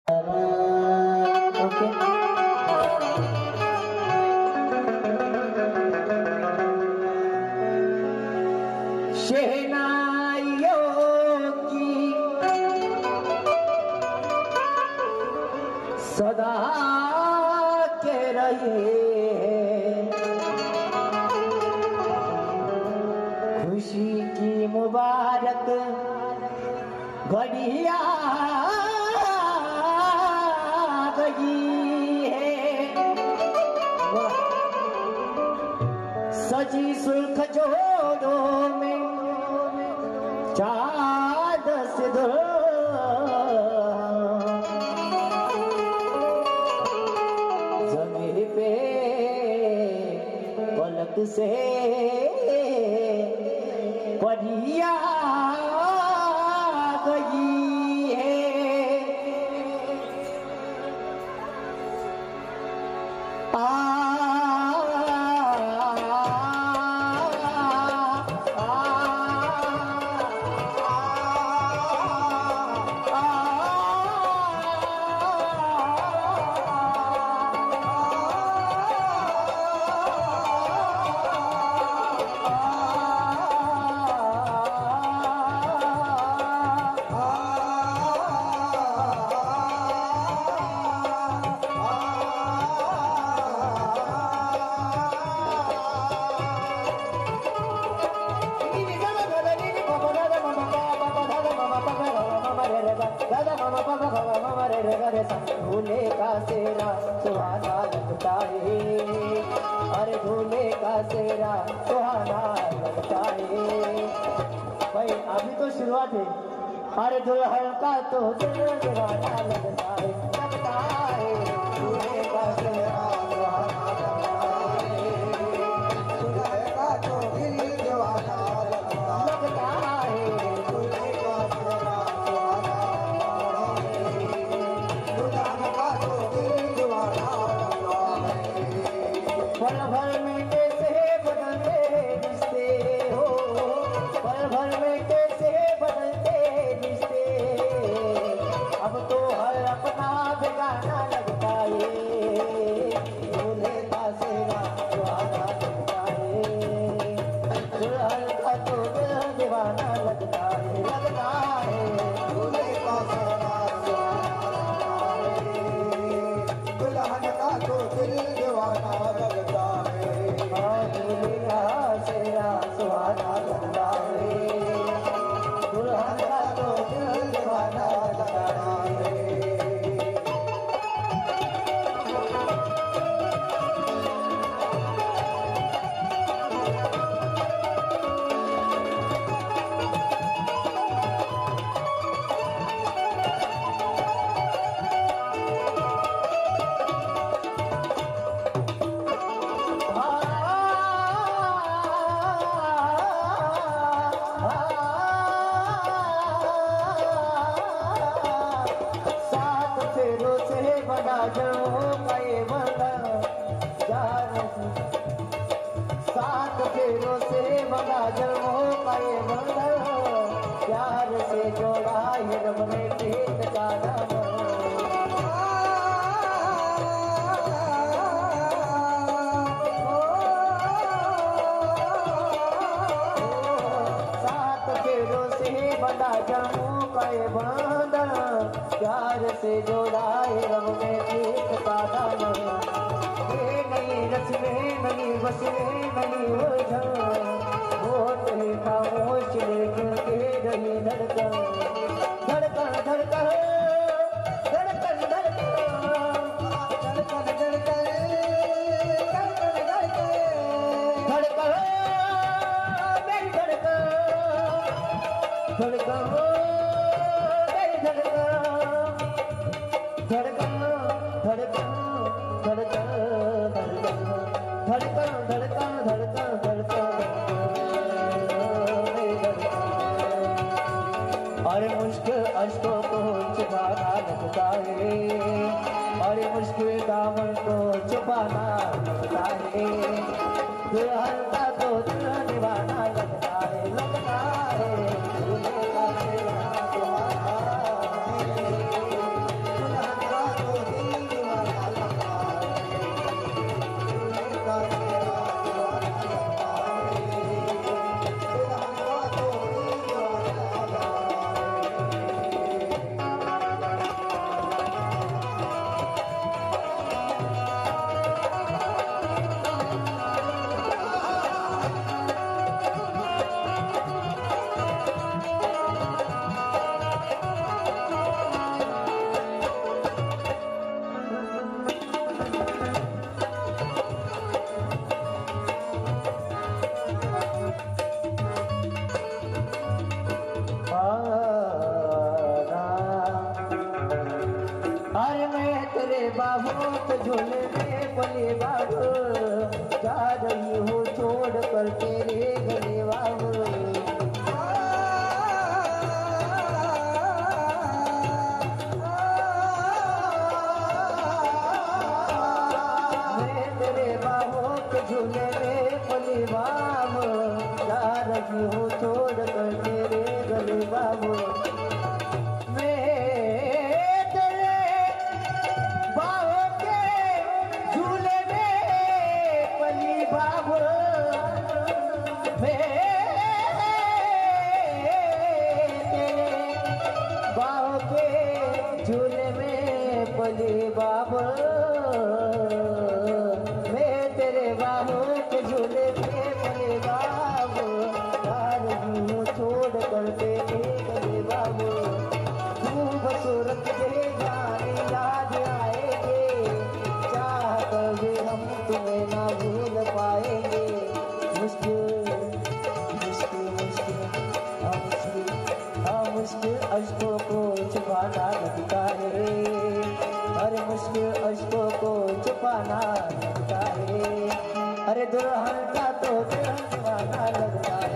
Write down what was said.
सदा के रहे खुशी की मुबारक घड़िया गई है। सजी सुर्ख जोड़ों में चाँद से दो जमीन पे पलक से परिया गई है। ढोले का सेरा सुहाना लगता है, अरे ढोले का सेरा सुहाना लगता है। भाई अभी तो शुरुआत है। अरे दुल्हन का तो दिल दीवाना लगता है, लगता है ढोले का सेरा सुहाना लगता है, दुल्हन का तो दिल दीवाना लगता है, ढोले का सेरा पल भर में कैसे बदलते रिश्ते हो, पल भर में कैसे बदलते रिश्ते। अब तो हर अपना बेगाना लगता है, दूल्हे का सेरा सुहाना लगता है, दुल्हन का तो दिल दीवाना लगता है, लगता है दूल्हे का सेरा सुहाना लगता है, दुल्हन का तो दिल दीवाना लगता है, दूल्हे का सेरा सुहाना लगता है, दुल्हन का तो दिल दीवाना लगता है। सात फेरों से बना जन्मों का ये बंधन, प्यार से जोड़ा ये रब ने प्रीत का दामन। सात फेरों से बना जन्मों का ये बंधन, प्यार से जोड़ा ये रब ने प्रीत का दामन। नहीं रस में नहीं बस में नहीं उलझन, होठ है खामोश लेकिन के रही धड़कन, धड़कन धड़कन धड़कन धड़कन धड़कन धड़कन धड़कन धड़कन मेरी धड़कन, धड़कन मेरी धड़कन, धड़कन धड़कन धड़कन धड़कन धड़कन धड़कन धड़कन। अरे मुश्किल अश्कों को छुपाना लगता है, अरे मुश्किल दामन को छुपाना लगता है, दुल्हन का तो दिल निभाना लगता है, लगता है दूल्हे का सेरा सुहाना है, दुल्हन अरे मैं तेरे बाबू तो झूले में पली बाबू, जा रही हूँ छोड़ कर तेरे गले बाबू। मैं तेरे बाबू तो झूले में पली बाबू, जा रही हूँ छोड़ कर तेरे गले बाबू। झूले में पली बाबू, मैं तेरे बाबू के झूले में पली बाबू, जा रही हूँ छोड़ कर तेरे गले बाबू। तू बसूरत दे जाने याद आएंगे, चाह कर भी हम तुम्हें ना भूल पाएंगे। मुश्किल मुश्किल मुश्किल मुश्किल अश्कों को छुपाना लगता है, अरे मुश्किल अश्कों को छुपाना लगता है, अरे दुल्हन का तो दुल्हन लगता है।